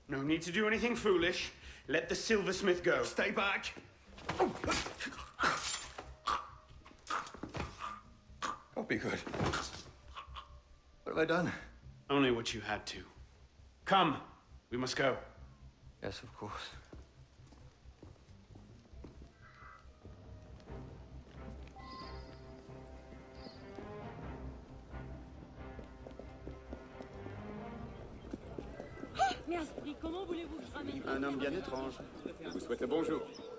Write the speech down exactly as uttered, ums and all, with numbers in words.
No need to do anything foolish. Let the silversmith go. Stay back! Oh, be good. What have I done? Only what you had to. Come, we must go. Yes, of course. Mais à ce prix, comment voulez-vous que je ramène... Un homme bien étrange. Je vous souhaite bonjour.